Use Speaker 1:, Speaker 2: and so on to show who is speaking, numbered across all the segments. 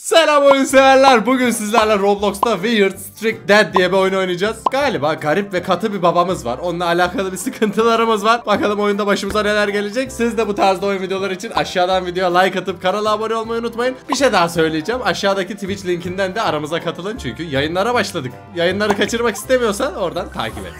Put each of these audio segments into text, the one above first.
Speaker 1: Selam oyun severler. Bugün sizlerle Roblox'ta Weird Strict Dad diye bir oyun oynayacağız. Galiba garip ve katı bir babamız var. Onunla alakalı bir sıkıntılarımız var. Bakalım oyunda başımıza neler gelecek. Siz de bu tarzda oyun videoları için aşağıdan videoya like atıp kanala abone olmayı unutmayın. Bir şey daha söyleyeceğim. Aşağıdaki Twitch linkinden de aramıza katılın. Çünkü yayınlara başladık. Yayınları kaçırmak istemiyorsan oradan takip et.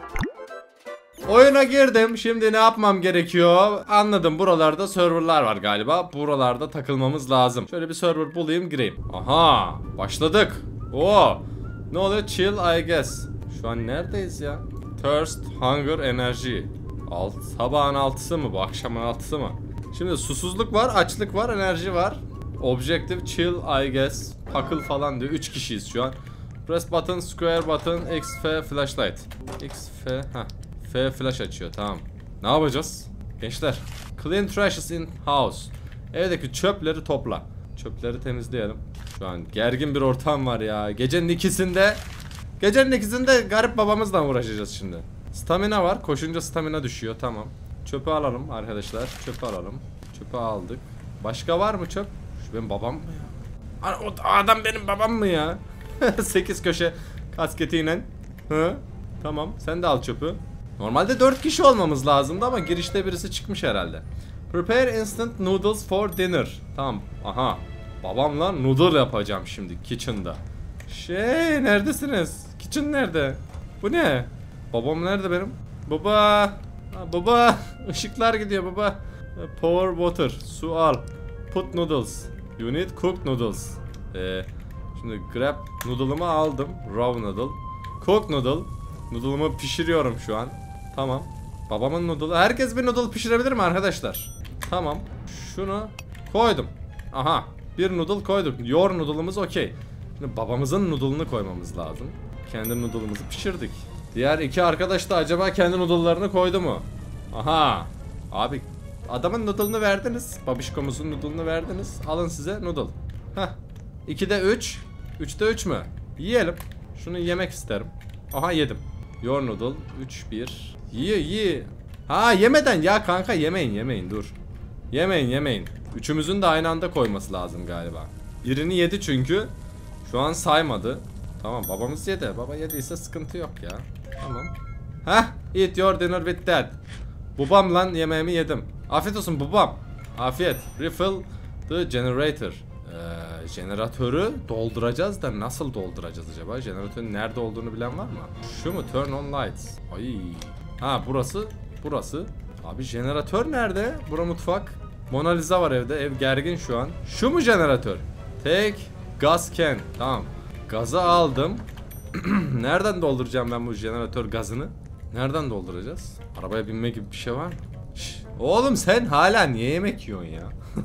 Speaker 1: Oyuna girdim. Şimdi ne yapmam gerekiyor? Anladım. Buralarda serverlar var galiba. Buralarda takılmamız lazım. Şöyle bir server bulayım, gireyim. Aha! Başladık. Oo! Ne oluyor? Chill I guess. Şu an neredeyiz ya? Thirst, hunger, enerji. Sabahın 6'sı mı bu? Akşamın 6'sı mı? Şimdi susuzluk var, açlık var, enerji var. Objective chill I guess. Takıl falan diyor. 3 kişiyiz şu an. Press button, square button, X, F, flashlight. X, F, heh. F flash açıyor, tamam. Ne yapacağız? Gençler. Clean trashes in house. Evdeki çöpleri topla. Çöpleri temizleyelim. Şu an gergin bir ortam var ya. Gecenin ikisinde garip babamızla uğraşacağız şimdi. Stamina var. Koşunca stamina düşüyor, tamam. Çöpü alalım arkadaşlar. Çöpü alalım. Çöpü aldık. Başka var mı çöp? Şu benim babam mı ya? O adam benim babam mı ya? 8 köşe kasketiyle. Hı? Tamam, sen de al çöpü. Normalde 4 kişi olmamız lazımdı ama girişte birisi çıkmış herhalde. Prepare instant noodles for dinner. Tamam. Aha. Babamla noodle yapacağım şimdi kitchen'da. Neredesiniz? Kitchen nerede? Bu ne? Babam nerede benim? Baba. Ha, baba. Işıklar gidiyor baba. Pour water. Su al. Put noodles. You need cooked noodles. Şimdi grab noodle'ımı aldım. Raw noodle. Cooked noodle. Noodle'ımı pişiriyorum şu an. Tamam. Babamın noodle'ı. Herkes bir noodle pişirebilir mi arkadaşlar? Tamam. Şunu koydum. Aha. Bir noodle koyduk. Your noodle'ımız okey. Şimdi babamızın noodle'ını koymamız lazım. Kendi noodle'ımızı pişirdik. Diğer iki arkadaş da acaba kendi noodle'larını koydu mu? Aha. Abi adamın noodle'ını verdiniz. Babişkomuzun noodle'ını verdiniz. Alın size noodle. Heh. 2'de 3. 3'te 3 mü? Yiyelim. Şunu yemek isterim. Aha yedim. Your noodle 3-1. Ye. Ha yemeden ya kanka, yemeyin dur. Yemeyin. Üçümüzün de aynı anda koyması lazım galiba. Birini yedi çünkü. Şu an saymadı. Tamam, babamız yedi. Baba yediyse sıkıntı yok ya. Tamam. Heh, eat your dinner with dad. Babam lan, yemeğimi yedim. Afiyet olsun babam. Afiyet. Refill the generator. Jeneratörü dolduracağız da nasıl dolduracağız acaba? Jeneratörün nerede olduğunu bilen var mı? Şu mu? Turn on lights. Ay. Ha burası. Abi jeneratör nerede? Bura mutfak. Mona Lisa var evde. Ev gergin şu an. Şu mu jeneratör? Take gas can. Tamam. Gazı aldım. Nereden dolduracağım ben bu jeneratör gazını? Nereden dolduracağız? Arabaya binme gibi bir şey var mı? Oğlum sen hala niye yemek yiyorsun ya?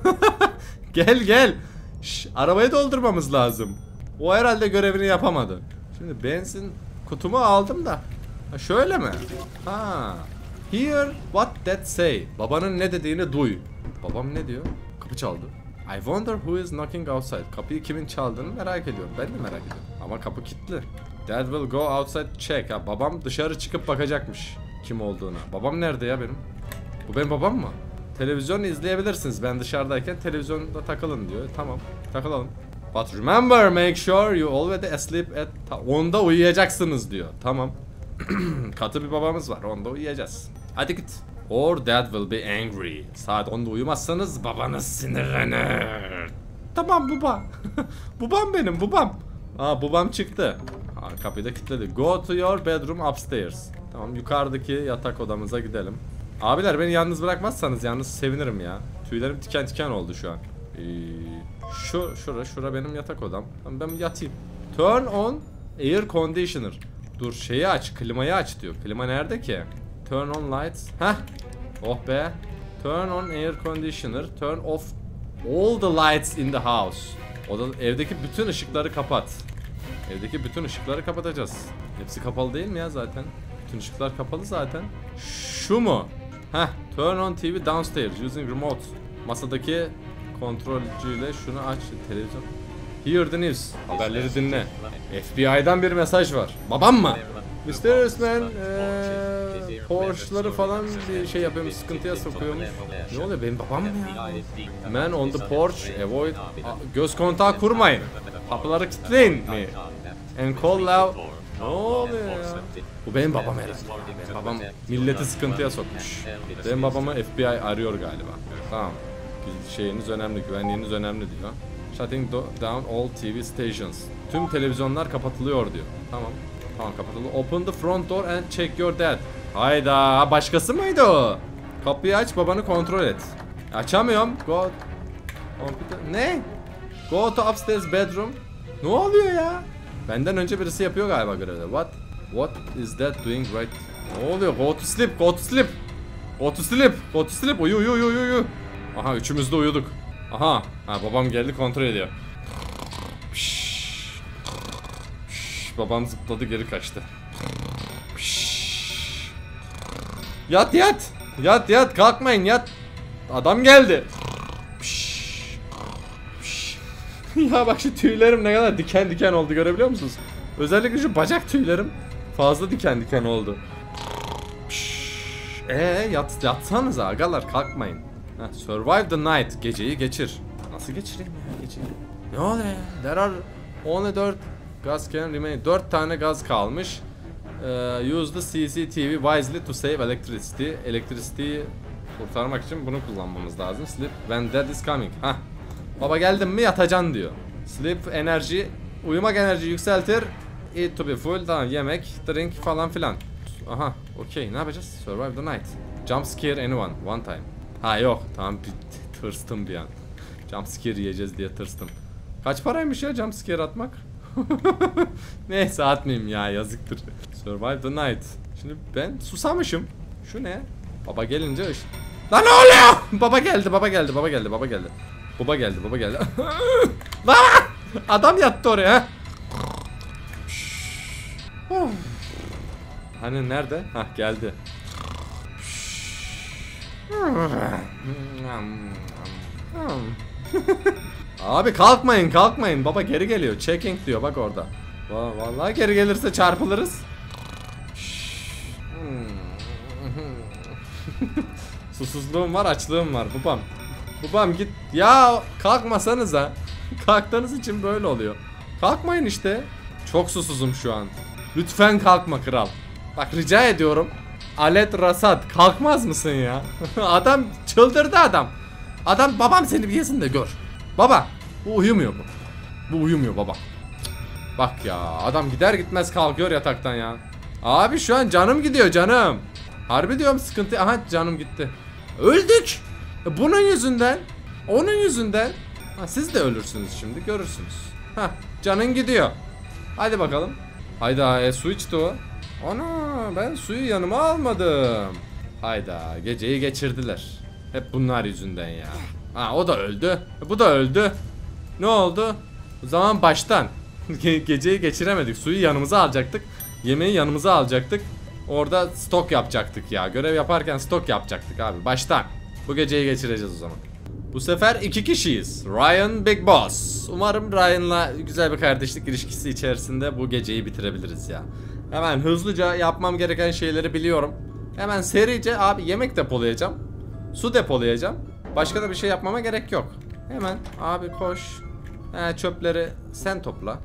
Speaker 1: Gel. Arabayı doldurmamız lazım. O herhalde görevini yapamadı. Şimdi benzin kutumu aldım da. Ha, şöyle mi? Ha. Hear what that say. Babanın ne dediğini duy. Babam ne diyor? Kapı çaldı. I wonder who is knocking outside. Kapıyı kimin çaldığını merak ediyorum. Ben de merak ediyorum. Ama kapı kilitli. Dad will go outside check. Ha, babam dışarı çıkıp bakacakmış kim olduğuna. Babam nerede ya benim? Bu benim babam mı? Televizyon izleyebilirsiniz. Ben dışarıdayken televizyonda takılın diyor. Tamam, takılalım. But remember, make sure you already asleep at... Onda uyuyacaksınız diyor. Tamam. Katı bir babamız var. Onda uyuyacağız. Hadi git. Or dad will be angry. Saat 10'da uyumazsanız babanız sinirlenir. Tamam baba. Babam benim, babam. Aa, babam çıktı. Aa, kapıyı da kilitledi. Go to your bedroom upstairs. Tamam, yukarıdaki yatak odamıza gidelim. Abiler beni yalnız bırakmazsanız yalnız sevinirim ya. Tüylerim diken oldu şu an. Şura benim yatak odam. Ben yatayım. Turn on air conditioner. Dur, şeyi aç, klimayı aç diyor. Klima nerede ki? Turn on lights. Heh. Oh be. Turn on air conditioner. Turn off all the lights in the house. Evdeki bütün ışıkları kapat. Evdeki bütün ışıkları kapatacağız. Hepsi kapalı değil mi ya zaten? Bütün ışıklar kapalı zaten. Şu mu? Heh. Turn on TV downstairs using remote. Masadaki kontrolcüyle şunu aç. Televizyon. Hear the news. Haberleri dinle. FBI'dan bir mesaj var. Babam mı? Mr. Usman, Porsche'ları falan bir şey yapıyormuş, sıkıntıya sokuyormuş. Ne oluyor, benim babam mı ya? Man on the porch, avoid... Göz kontağı kurmayın. Kapıları kilitleyin mi? And call loud. Ne oluyor ya? Bu benim babam herhalde. Benim babam milleti sıkıntıya sokmuş. Benim babamı FBI arıyor galiba. Tamam. Şeyiniz önemli, güvenliğiniz önemli diyor. Shutting down all TV stations. Tüm televizyonlar kapatılıyor diyor. Tamam. Tamam, kapatıldı. Open the front door and check your dad. Hayda, başkası mıydı o? Kapıyı aç, babanı kontrol et. Açamıyorum. Go. Ne? Go to upstairs bedroom. Ne oluyor ya? Benden önce birisi yapıyor galiba görevde. What is that doing right? Ne oluyor? Go to sleep, go to sleep. Go to sleep, go to sleep. Uyu. Aha, üçümüz de uyuduk. Aha, ha, babam geldi, kontrol ediyor. Babam zıpladı, geri kaçtı. Yat, kalkmayın, yat. Adam geldi. Ya bak, şu tüylerim ne kadar diken diken oldu, görebiliyor musunuz? Özellikle şu bacak tüylerim fazla diken diken oldu. Yatsanıza agalar, kalkmayın. Survive the night, geceyi geçir. Nasıl geçireyim ya geceyi? Ne oluyor ya? There are only 4 gas can remain. 4 tane gaz kalmış. Use the CCTV wisely to save electricity. Elektrisity'yi kurtarmak için bunu kullanmamız lazım. Sleep when dad is coming. Hah. Baba geldim mi yatacaksın diyor. Sleep enerji, uyumak enerji yükseltir. Eat to be full. Tamam, yemek, drink falan filan. Aha, okey, ne yapacağız? Survive the night. Jump scare anyone one time. Ha yok, tamam, tırstım bir an. Jump scare yiyeceğiz diye tırstım. Kaç paraymış ya jump scare atmak? Neyse, atmayayım ya, yazıktır. Survive the night. Şimdi ben susamışım. Şu ne? Baba gelince lan ne oluyor? Baba geldi. Baba geldi. Lan! Adam yattı oraya. Hani nerede? Hah, geldi. Abi kalkmayın. Baba geri geliyor. Checking diyor bak orada. Vallahi geri gelirse çarpılırız. Susuzluğum var, açlığım var babam. Babam git. Ya kalkmasanıza. Kalktığınız için böyle oluyor. Kalkmayın işte. Çok susuzum şu an. Lütfen kalkma kral. Bak rica ediyorum. Alet Rasat, kalkmaz mısın ya? Adam çıldırdı adam. Adam, babam seni bir yesin de gör. Baba, bu uyumuyor bu. Bu uyumuyor baba. Bak ya, adam gider gitmez kalkıyor yataktan ya. Abi şu an canım gidiyor, canım. Harbi diyorum, sıkıntı. Aha, canım gitti. Öldük. Bunun yüzünden. Onun yüzünden. Ha, siz de ölürsünüz şimdi, görürsünüz. Ha, canın gidiyor. Hadi bakalım. Hayda, su içti o. Ana, ben suyu yanıma almadım. Hayda, geceyi geçirdiler. Hep bunlar yüzünden ya. Ha, o da öldü. Bu da öldü. Ne oldu? O zaman baştan. Geceyi geçiremedik. Suyu yanımıza alacaktık. Yemeği yanımıza alacaktık. Orada stok yapacaktık ya. Görev yaparken stok yapacaktık abi. Baştan. Bu geceyi geçireceğiz o zaman. Bu sefer 2 kişiyiz. Ryan, Big Boss. Umarım Ryan'la güzel bir kardeşlik ilişkisi içerisinde bu geceyi bitirebiliriz ya. Hemen hızlıca yapmam gereken şeyleri biliyorum. Hemen serice abi yemek depolayacağım. Su depolayacağım. Başka da bir şey yapmama gerek yok. Hemen abi koş. Çöpleri sen topla.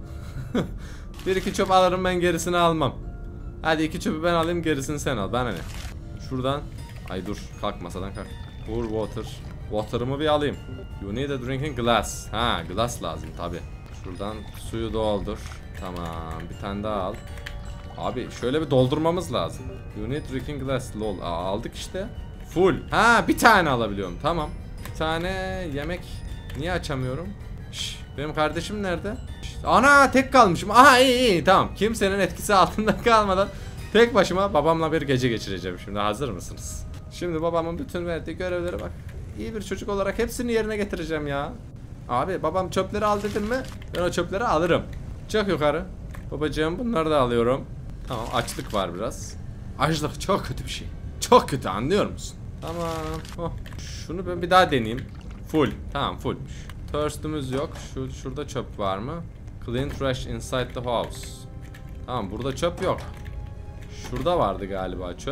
Speaker 1: 1-2 çöp alırım ben, gerisini almam. Hadi 2 çöpü ben alayım, gerisini sen al. Bana ne? Şuradan. Ay dur, kalk masadan kalk. Pour water. Water'ımı bir alayım. You need a drinking glass. Ha, glass lazım tabi. Şuradan suyu doldur. Tamam, bir tane daha al. Abi şöyle bir doldurmamız lazım. You need drinking glass. Lol. Aldık işte. Full. Ha, bir tane alabiliyorum. Tamam. Bir tane yemek. Niye açamıyorum? Şş, benim kardeşim nerede? Şş, ana, tek kalmışım. Aha, iyi tamam. Kimsenin etkisi altında kalmadan tek başıma babamla bir gece geçireceğim şimdi. Hazır mısınız? Şimdi babamın bütün verdiği görevlere bak. İyi bir çocuk olarak hepsini yerine getireceğim ya. Abi babam çöpleri al dedim mi, ben o çöpleri alırım. Çık yukarı. Babacığım, bunları da alıyorum. Tamam, açlık var biraz. Açlık çok kötü bir şey. Çok kötü, anlıyor musun? Tamam. Oh. Şunu ben bir daha deneyeyim. Full. Tamam, fullmuş. Thirst'ümüz yok. Şurada çöp var mı? Clean trash inside the house. Tamam, burada çöp yok. Şurada vardı galiba çöp.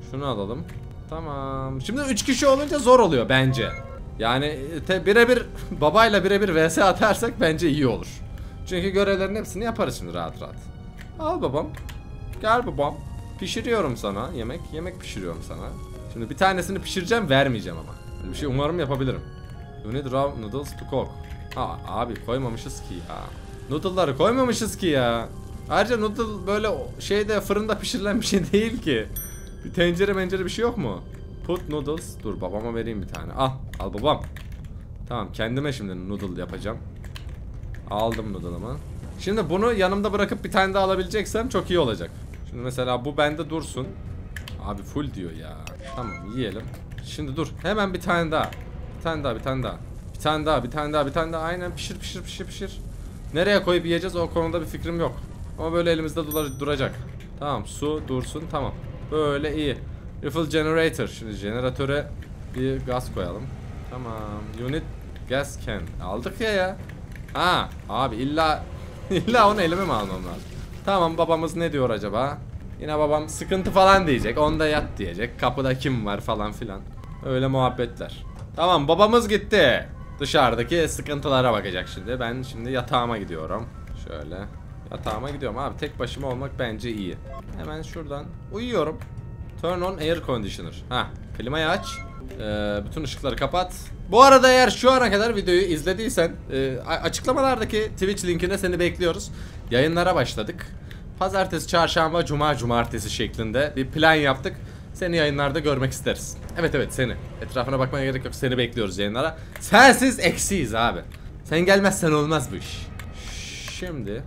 Speaker 1: Şunu alalım. Tamam. Şimdi 3 kişi olunca zor oluyor bence. Yani birebir babayla birebir vs atarsak bence iyi olur. Çünkü görevlerin hepsini yaparız şimdi rahat rahat. Al babam. Gel babam. Pişiriyorum sana yemek. Yemek pişiriyorum sana. Şimdi bir tanesini pişireceğim, vermeyeceğim ama. Böyle bir şey umarım yapabilirim. You need raw noodles to cook. Abi koymamışız ki ya. Noodle'ları koymamışız ki ya. Ayrıca noodle böyle şeyde fırında pişirilen bir şey değil ki. Bir tencere bir şey yok mu? Put noodles. Dur babama vereyim bir tane. Al babam. Tamam, kendime şimdi noodle yapacağım. Aldım noodle'ımı. Şimdi bunu yanımda bırakıp bir tane daha alabileceksem çok iyi olacak. Şimdi mesela bu bende dursun. Abi full diyor ya. Tamam, yiyelim. Şimdi dur. Hemen bir tane daha. Bir tane daha. Bir tane daha. Aynen, pişir. Nereye koyup yiyeceğiz o konuda bir fikrim yok. Ama böyle elimizde duracak. Tamam, su dursun, tamam. Böyle iyi. Refill generator. Şimdi jeneratöre bir gaz koyalım. Tamam. Unit gas can. Aldık ya. Abi illa onu elime mi almam lazım? Tamam, babamız ne diyor acaba? Yine babam sıkıntı falan diyecek. Onda yat diyecek. Kapıda kim var falan filan. Öyle muhabbetler. Tamam, babamız gitti. Dışarıdaki sıkıntılara bakacak şimdi. Ben şimdi yatağıma gidiyorum. Şöyle. Yatağıma gidiyorum abi. Tek başıma olmak bence iyi. Hemen şuradan uyuyorum. Turn on air conditioner. Klimayı aç. Bütün ışıkları kapat. Bu arada eğer şu ana kadar videoyu izlediysen açıklamalardaki Twitch linkine seni bekliyoruz. Yayınlara başladık. Pazartesi, çarşamba, cuma, cumartesi şeklinde bir plan yaptık. Seni yayınlarda görmek isteriz. Evet seni. Etrafına bakmaya gerek yok. Seni bekliyoruz yayınlara. Sensiz eksiyiz abi. Sen gelmezsen olmaz bu iş. Şimdi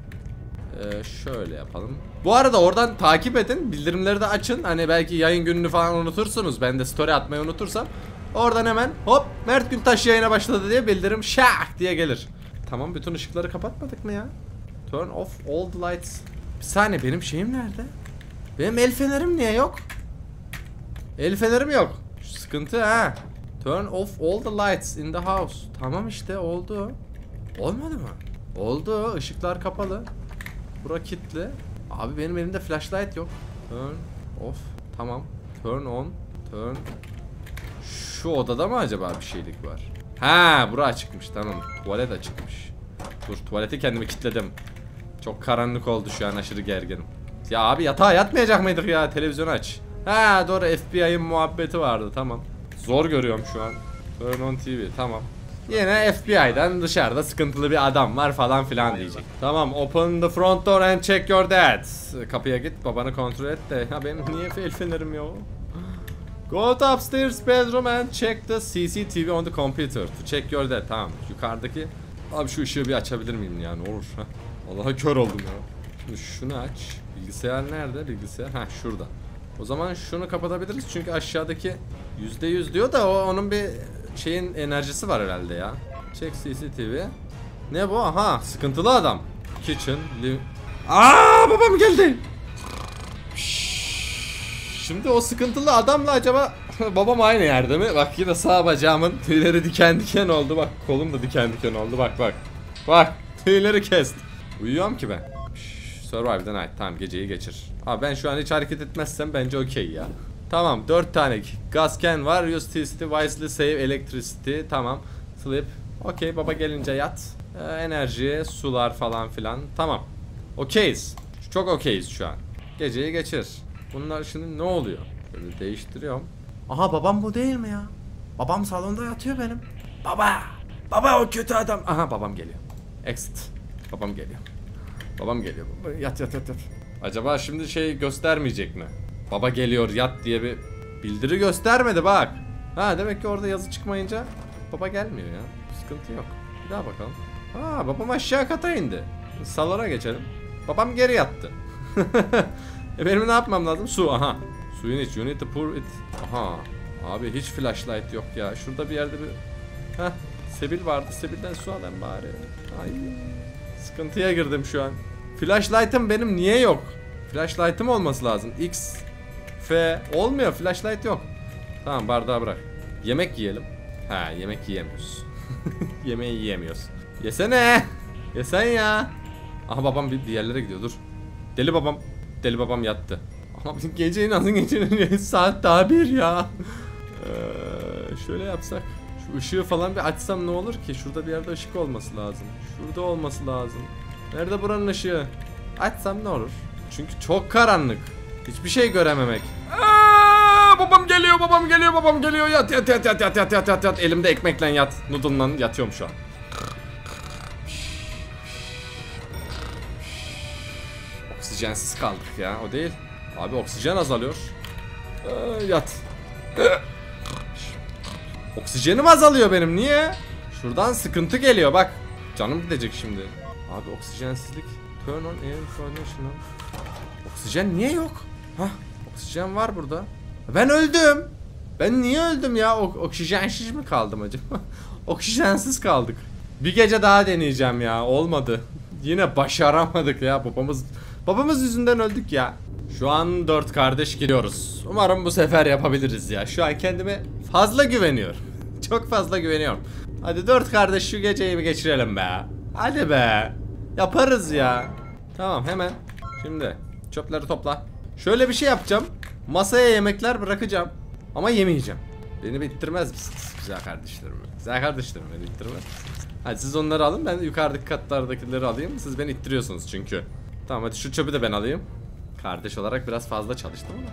Speaker 1: şöyle yapalım. Bu arada oradan takip edin. Bildirimleri de açın. Hani belki yayın gününü falan unutursunuz. Ben de story atmayı unutursam. Oradan hemen hop Mert Güntaş yayına başladı diye bildirim şak diye gelir. Tamam, bütün ışıkları kapatmadık mı ya? Turn off all the lights. Bir saniye, benim şeyim nerede? Benim el fenerim niye yok? El fenerim yok. Şu sıkıntı ha. Turn off all the lights in the house. Tamam işte, oldu. Olmadı mı? Oldu. Işıklar kapalı. Bura kilitli. Abi benim elimde flashlight yok. Turn off. Tamam. Turn on. Turn. Şu odada mı acaba bir şeylik var? Bura açıkmış. Tamam. Tuvalet açıkmış. Dur, tuvaleti kendimi kilitledim. Çok karanlık oldu şu an, aşırı gerginim. Ya abi, yatağa yatmayacak mıydık ya? Televizyonu aç. Doğru, FBI'ın muhabbeti vardı, tamam. Zor görüyorum şu an. Turn on TV, tamam. Yine FBI'den dışarıda sıkıntılı bir adam var falan filan diyecek. Tamam, open the front door and check your dad. Kapıya git, babanı kontrol et de. Ya benim niye el fenerim yok? Go to upstairs bedroom and check the CCTV on the computer to check your dad. Tamam, yukarıdaki. Abi şu ışığı bir açabilir miyim ya, ne olur? Allah'a kör oldum ya. Şimdi şunu aç. Bilgisayar nerede? Bilgisayar şurada. O zaman şunu kapatabiliriz çünkü aşağıdaki %100 diyor da onun bir şeyin enerjisi var herhalde ya. Check CCTV. Ne bu? Sıkıntılı adam. Kitchen, live. Babam geldi. Şimdi o sıkıntılı adamla acaba babam aynı yerde mi? Bak, yine sağ bacağımın tüyleri diken diken oldu. Bak, kolum da diken diken oldu. Bak, tüyleri kesti. Uyuyorum ki ben. Survive the night. Tamam, geceyi geçir. Ben şu an hiç hareket etmezsem bence okey ya. Tamam, 4 tane gas can var. Use TCT wisely, save electricity. Tamam. Sleep. Okey, baba gelince yat. Enerji, sular falan filan. Tamam. Okeyiz. Çok okeyiz şu an. Geceyi geçir. Bunlar şimdi ne oluyor? Böyle değiştiriyorum. Babam bu değil mi ya? Babam salonda yatıyor benim. Baba o kötü adam. Babam geliyor. Exit. Babam geliyor. Yat. Acaba şimdi şey göstermeyecek mi? Baba geliyor, yat diye bir bildiri göstermedi bak. Demek ki orada yazı çıkmayınca baba gelmiyor ya. Sıkıntı yok. Bir daha bakalım. Babam aşağı kata indi. Salona geçelim. Babam geri yattı. Benim ne yapmam lazım? Su. Suyun iç. You need to pour it. Abi hiç flashlight yok ya. Şurada bir yerde bir sebil vardı. Sebilden su alayım bari. Sıkıntıya girdim şu an. Flashlight'ım benim niye yok? Flashlight'ım olması lazım. X, F olmuyor. Flashlight yok. Tamam, bardağı bırak. Yemek yiyelim. Yemek yiyemiyoruz. Yemeği yiyemiyoruz. Yesene. Yesen ya. Babam bir yerlere gidiyor, dur. Deli babam yattı. Abi gece nasıl gecenin saat daha 1 ya. Şöyle yapsak. Şu ışığı falan bir açsam ne olur ki? Şurada bir yerde ışık olması lazım. Şurada olması lazım. Nerede buranın ışığı? Açsam ne olur? Çünkü çok karanlık. Hiçbir şey görememek. Babam geliyor, babam geliyor, babam geliyor. Yat yat yat yat yat yat yat yat yat. Elimde ekmekle yat. Noodle'la yatıyorum şu an. Oksijensiz kaldık ya, o değil. Abi oksijen azalıyor. Yat. Oksijenim azalıyor benim, niye? Şuradan sıkıntı geliyor bak. Canım gidecek şimdi. Abi oksijensizlik. Turn on air conditioner. Oksijen niye yok? Hah, oksijen var burada. Ben öldüm. Ben niye öldüm ya? Oksijensiz mi kaldım acaba? Oksijensiz kaldık. Bir gece daha deneyeceğim ya. Olmadı. Yine başaramadık ya. Babamız yüzünden öldük ya. Şu an 4 kardeş giriyoruz. Umarım bu sefer yapabiliriz ya. Şu an kendime fazla güveniyorum. Çok fazla güveniyorum. Hadi 4 kardeş şu geceyi bir geçirelim be. Hadi be. Yaparız ya. Tamam, hemen. Şimdi çöpleri topla. Şöyle bir şey yapacağım. Masaya yemekler bırakacağım. Ama yemeyeceğim. Beni bittirmez misiniz güzel kardeşlerim? Güzel kardeşlerim, beni bittirmez misiniz? Hadi siz onları alın, ben yukarıdaki katlardakileri alayım. Siz beni ittiriyorsunuz çünkü. Tamam, hadi şu çöpü de ben alayım. Kardeş olarak biraz fazla çalıştım ama.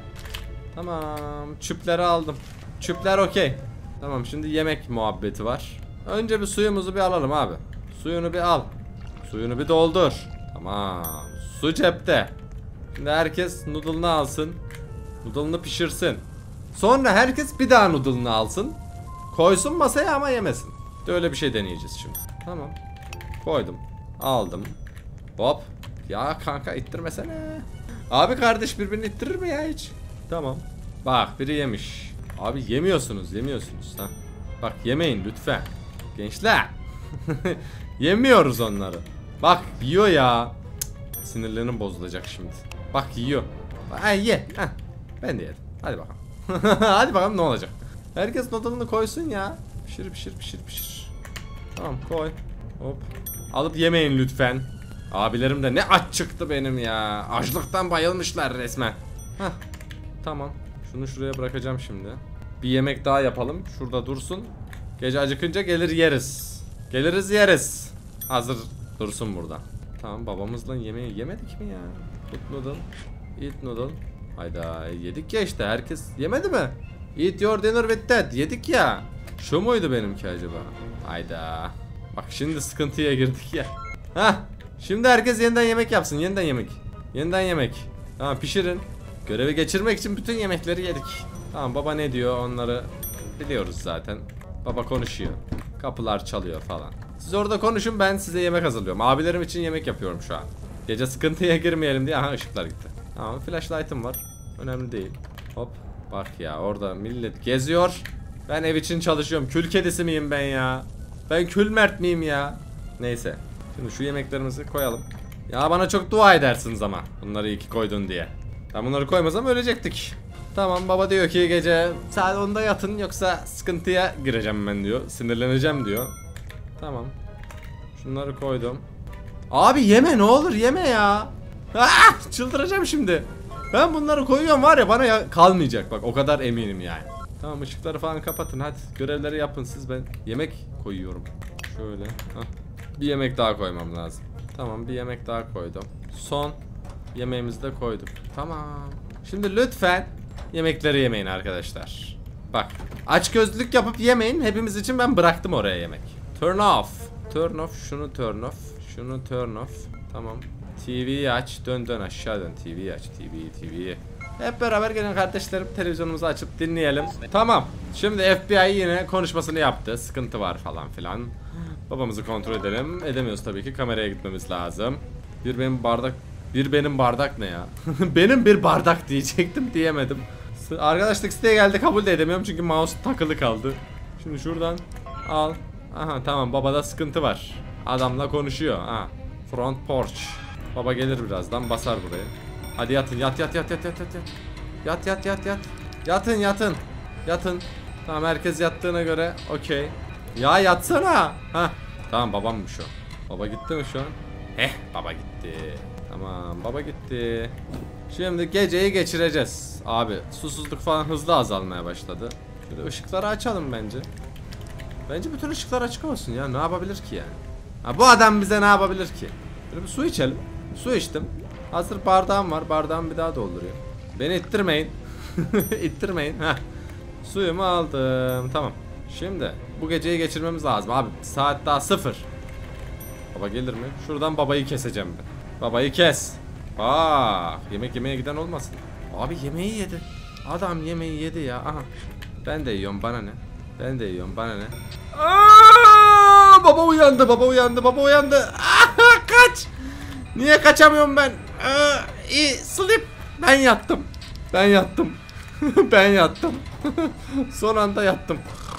Speaker 1: Tamam, çöpleri aldım. Çöpler okey. Tamam, şimdi yemek muhabbeti var. Önce bir suyumuzu bir alalım abi. Suyunu bir al. Suyunu bir doldur. Tamam, su cepte. Şimdi herkes noodle'ını alsın. Noodle'ını pişirsin. Sonra herkes bir daha noodle'ını alsın. Koysun masaya ama yemesin. Öyle bir şey deneyeceğiz şimdi. Tamam. Koydum. Aldım. Hop. Ya kanka ittirmesene. Abi kardeş birbirini ittirir mi ya hiç? Tamam. Bak biri yemiş. Abi yemiyorsunuz. Ha. Bak yemeyin lütfen. Gençler. Yemiyoruz onları. Bak yiyor ya. Sinirlerim bozulacak şimdi. Bak yiyor. Ay ye. Heh. Ben de yedim. Hadi bakalım. Hadi bakalım ne olacak. Herkes noodle'ını koysun ya. Pişir. Tamam koy. Hop. Alıp yemeyin lütfen. Abilerim de ne aç çıktı benim ya. Açlıktan bayılmışlar resmen. Heh. Tamam. Şunu şuraya bırakacağım şimdi. Bir yemek daha yapalım. Şurada dursun. Gece acıkınca gelir yeriz. Geliriz yeriz. Hazır dursun burada. Tamam, babamızla yemeği yemedik mi ya? Eat noodle. Eat noodle. Hayda, yedik ya işte, herkes yemedi mi? Eat your dinner with that. Yedik ya. Şu muydu benimki acaba? Hayda. Bak şimdi sıkıntıya girdik ya. Hah. Şimdi herkes yeniden yemek yapsın. Yeniden yemek. Tamam, pişirin. Görevi geçirmek için bütün yemekleri yedik. Tamam, baba ne diyor onları biliyoruz zaten. Baba konuşuyor. Kapılar çalıyor falan. Siz orada konuşun, ben size yemek hazırlıyorum. Abilerim için yemek yapıyorum şu an. Gece sıkıntıya girmeyelim diye. Aha, ışıklar gitti. Tamam, flashlight'ım var. Önemli değil. Hop. Bak ya, orada millet geziyor. Ben ev için çalışıyorum. Kül kedisi miyim ben ya? Ben kül mert miyim ya? Neyse. Şimdi şu yemeklerimizi koyalım. Ya bana çok dua edersiniz ama bunları iyi ki koydun diye. Ben bunları koymazsam ölecektik. Tamam, baba diyor ki gece saat 10'da yatın yoksa sıkıntıya gireceğim ben diyor. Sinirleneceğim diyor. Tamam. Şunları koydum. Abi yeme, ne olur yeme ya. Ah, çıldıracağım şimdi. Ben bunları koyuyorum var ya, bana kalmayacak bak, o kadar eminim yani. Tamam, ışıkları falan kapatın, hadi görevleri yapın siz, ben yemek koyuyorum. Şöyle. Hah. Bir yemek daha koymam lazım. Tamam, bir yemek daha koydum. Son yemeğimizi de koyduk. Tamam. Şimdi lütfen yemekleri yemeyin arkadaşlar. Bak, açgözlülük yapıp yemeyin. Hepimiz için ben bıraktım oraya yemek. Turn off. Turn off. Şunu turn off. Şunu turn off. Tamam. TV'yi aç. Dön aşağı dön. TV'yi aç. TV'yi. Hep beraber gelin kardeşlerim. Televizyonumuzu açıp dinleyelim. Tamam. Şimdi FBI yine konuşmasını yaptı. Sıkıntı var falan filan. Babamızı kontrol edelim. Edemiyoruz tabii ki. Kameraya gitmemiz lazım. Bir benim bardak ne ya? Benim bir bardak diyecektim, diyemedim. Arkadaşlık siteye geldi, kabul de edemiyorum çünkü mouse takılı kaldı. Şimdi şuradan al. Aha, tamam, babada sıkıntı var. Adamla konuşuyor. Ha. Front porch. Baba gelir birazdan, basar buraya. Hadi yatın, yat. Yatın. Tamam, herkes yattığına göre okey. Ya yatsana. Ha. Tamam, babammış o. Baba gitti mi şu an? Baba gitti. Tamam, baba gitti. Şimdi geceyi geçireceğiz. Abi susuzluk falan hızlı azalmaya başladı. Şöyle ışıkları açalım bence. Bence bütün ışıklar açık olsun ya. Ne yapabilir ki yani? Ha, bu adam bize ne yapabilir ki? Böyle bir su içelim. Su içtim. Hazır bardağım var. Bardağımı bir daha dolduruyor. Beni ittirmeyin. İttirmeyin. Heh. Suyumu aldım. Tamam. Şimdi bu geceyi geçirmemiz lazım. Abi saat daha 0. Baba gelir mi? Şuradan babayı keseceğim ben. Babayı kes. Yemek yemeye giden olmasın. Abi yemeği yedi. Adam yemeği yedi ya. Aha. Ben de yiyorum, bana ne? Ben de yiyorum, bana ne? Baba uyandı, baba uyandı, baba uyandı. Kaç! Niye kaçamıyorum ben? Sleep. Ben yattım. Ben yattım. Ben yattım. Son anda yattım.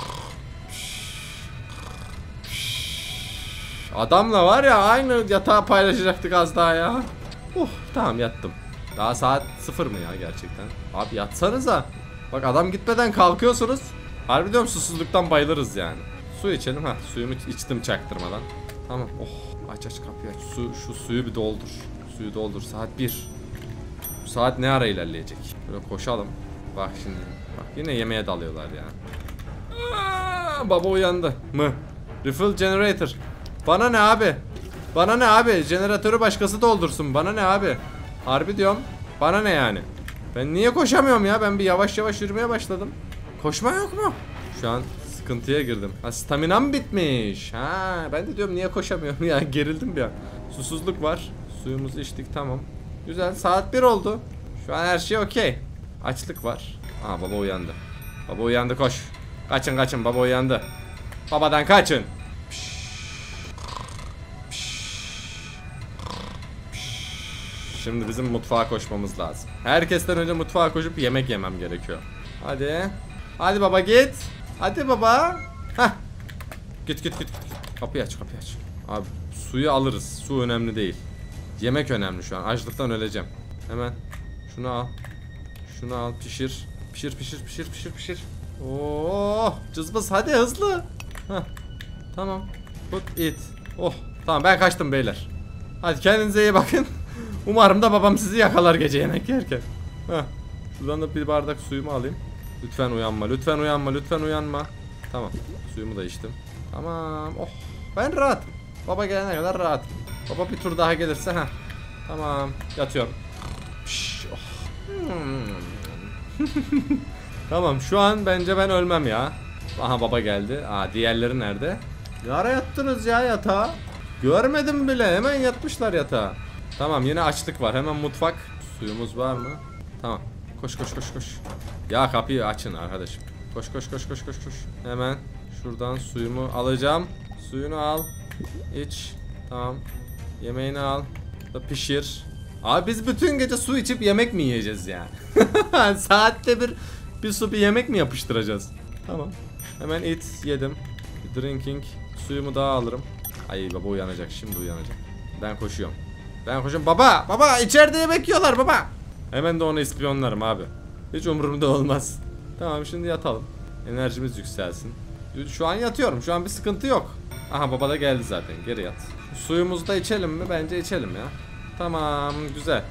Speaker 1: Adamla var ya aynı yatağı paylaşacaktık az daha ya. Tamam yattım. Daha saat 0 mı ya gerçekten? Abi yatsanıza. Bak adam gitmeden kalkıyorsunuz. Harbi diyorum susuzluktan bayılırız yani. Su içelim ha. Suyumu içtim çaktırmadan. Tamam. Aç kapıyı aç. Şu suyu bir doldur. Suyu doldur. Saat 1. Bu saat ne ara ilerleyecek? Böyle koşalım. Bak şimdi. Bak yine yemeğe dalıyorlar ya. Baba uyandı mı? Refill generator. Bana ne abi? Bana ne abi? Jeneratörü başkası doldursun. Bana ne abi? Harbi diyorum. Bana ne yani? Ben niye koşamıyorum ya? Ben bir yavaş yavaş yürümeye başladım. Koşma yok mu? Şu an sıkıntıya girdim. Ha, staminam bitmiş. Ha, ben de diyorum niye koşamıyorum ya? Gerildim bir an. Susuzluk var. Suyumuzu içtik, tamam. Güzel, saat 1 oldu. Şu an her şey okey. Açlık var. Baba uyandı. Baba uyandı, koş. Kaçın baba uyandı. Babadan kaçın. Şimdi bizim mutfağa koşmamız lazım. Herkesten önce mutfağa koşup yemek yemem gerekiyor. Hadi. Hadi baba git. Hadi baba. Hah. Git. Kapıyı aç. Abi suyu alırız. Su önemli değil. Yemek önemli şu an. Açlıktan öleceğim. Hemen şunu al. Şunu al, pişir. Pişir. Cızbız hadi hızlı. Hah. Tamam. Put it. Tamam ben kaçtım beyler. Hadi kendinize iyi bakın. Umarım da babam sizi yakalar gece yemek yerken. Şuradan da bir bardak suyumu alayım. Lütfen uyanma. Tamam. Suyumu da içtim. Tamam. Ben rahatım. Baba gelene kadar rahatım. Baba bir tur daha gelirse tamam. Yatıyorum. Tamam şu an bence ben ölmem ya. Aha baba geldi. Diğerleri nerede? Ne ara yattınız ya yatağa? Görmedim bile. Hemen yatmışlar yatağa. Tamam yine açlık var. Hemen mutfak. Suyumuz var mı? Tamam. Koş. Ya kapıyı açın arkadaşım. Koş. Hemen şuradan suyumu alacağım. Suyunu al. İç. Tamam. Yemeğini al. Da pişir. Abi biz bütün gece su içip yemek mi yiyeceğiz yani? Saatte bir su bir yemek mi yapıştıracağız? Tamam. Hemen yedim. Drinking. Suyumu daha alırım. Ay baba uyanacak. Şimdi uyanacak. Ben koşuyorum. Baba içeride yemek yiyorlar baba. Hemen de onu ispiyonlarım abi. Hiç umurumda olmaz. Tamam şimdi yatalım. Enerjimiz yükselsin. Şu an yatıyorum. Şu an bir sıkıntı yok. Aha baba da geldi zaten. Geri yat. Suyumuzu da içelim mi? Bence içelim ya. Tamam güzel.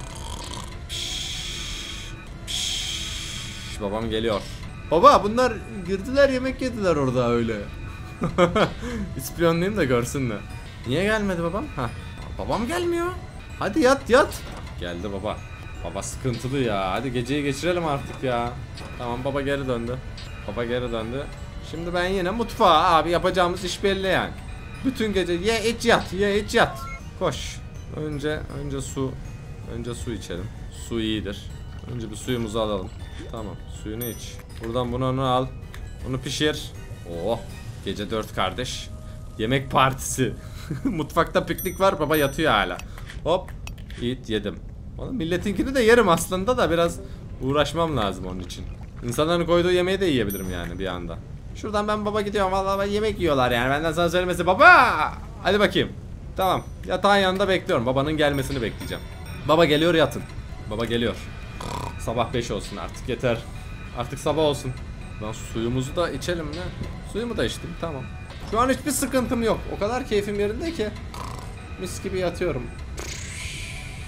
Speaker 1: Babam geliyor. Baba bunlar girdiler yemek yediler orada öyle. İspiyonlayayım da görsünler. Niye gelmedi babam? Babam gelmiyor. Hadi yat. Geldi baba. Baba sıkıntılı ya. Hadi geceyi geçirelim artık ya. Tamam baba geri döndü. Şimdi ben yine mutfağa abi yapacağımız iş belli yani. Bütün gece ye iç yat. Koş. Önce su içelim. Su iyidir. Önce bir suyumuzu alalım. Tamam suyunu iç. Buradan bunu al. Bunu pişir. Gece 4 kardeş. Yemek partisi. Mutfakta piknik var baba yatıyor hala. Hop. Yedim. Oğlum milletinkini de yerim aslında da biraz uğraşmam lazım onun için. İnsanların koyduğu yemeği de yiyebilirim yani bir anda. Şuradan ben baba gidiyorum vallahi yemek yiyorlar yani benden sana söylemesi baba. Hadi bakayım. Tamam yatağın yanında bekliyorum babanın gelmesini bekleyeceğim. Baba geliyor yatın. Baba geliyor. Sabah 5 olsun artık yeter. Artık sabah olsun. Lan suyumuzu da içelim mi? Suyumu da içtim tamam. Şu an hiçbir sıkıntım yok. O kadar keyfim yerinde ki. Mis gibi yatıyorum.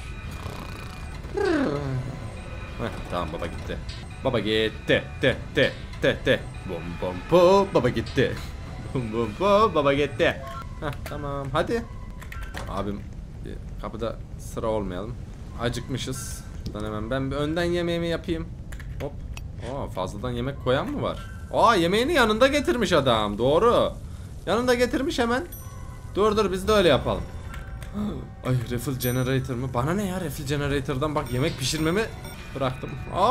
Speaker 1: Tamam baba gitti. Baba gitti. De. Bum bum bum baba gitti. Bum bum bum baba gitti. Tamam hadi. Abim kapıda sıra olmayalım. Acıkmışız. Şuradan hemen ben bir önden yemeğimi yapayım. Hop. Fazladan yemek koyan mı var? Yemeğini yanında getirmiş adam. Doğru. Yanında getirmiş hemen. Dur biz de öyle yapalım. Ay refill generator mı? Bana ne ya refill generator'dan, bak yemek pişirmemi bıraktım.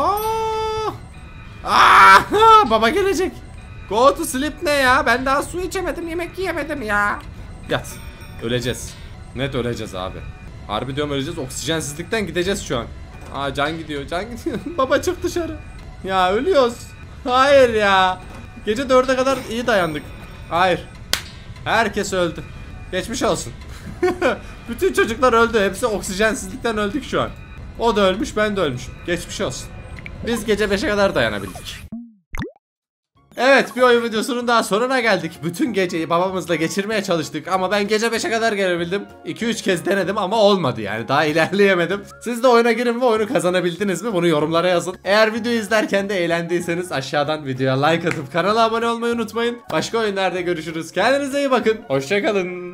Speaker 1: Baba gelecek. Go to sleep ne ya? Ben daha su içemedim, yemek yiyemedim ya. Yat. Öleceğiz. Net öleceğiz abi. Harbi diyorum öleceğiz. Oksijensizlikten gideceğiz şu an. Can gidiyor. Baba çık dışarı. Ya ölüyoruz. Hayır ya. Gece 4'e kadar iyi dayandık. Hayır. Herkes öldü. Geçmiş olsun. Bütün çocuklar öldü. Hepsi oksijensizlikten öldük şu an. O da ölmüş, ben de ölmüşüm. Geçmiş olsun. Biz gece 5'e kadar dayanabildik. Evet, bir oyun videosunun daha sonuna geldik. Bütün geceyi babamızla geçirmeye çalıştık ama ben gece 5'e kadar gelebildim. 2-3 kez denedim ama olmadı yani, daha ilerleyemedim. Siz de oyuna girin ve oyunu kazanabildiniz mi? Bunu yorumlara yazın. Eğer videoyu izlerken de eğlendiyseniz aşağıdan videoya like atıp kanala abone olmayı unutmayın. Başka oyunlarda görüşürüz. Kendinize iyi bakın. Hoşça kalın.